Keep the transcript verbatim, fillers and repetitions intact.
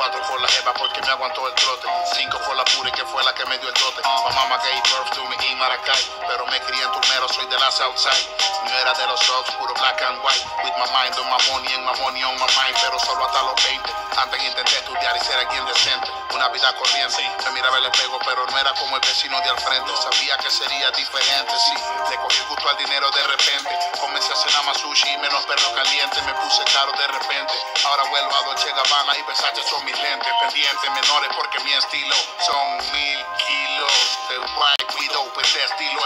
Cuatro por la jeva porque me aguantó el trote. Cinco por la pura que fue la que me dio el trote. My mama gave birth to me in Maracay, pero me crié en Turmero, soy de la Southside. No era de los Sox, puro black and white. With my mind on my money and my money on my mind, pero solo hasta los veinte. Antes intenté estudiar y ser alguien decente. Una vida corriente, me miraba el espejo, pero no era como el vecino de al frente. Sabía que sería diferente, sí. Le cogí el gusto al dinero de repente. Comencé a cenar más sushi y menos perro caliente. Me puse caro de repente. Ahora vuelvo a Dolce Gabbana y Versace son mis lentes. Pendientes menores porque mi estilo son mil kilos de White Widow, pues de estilo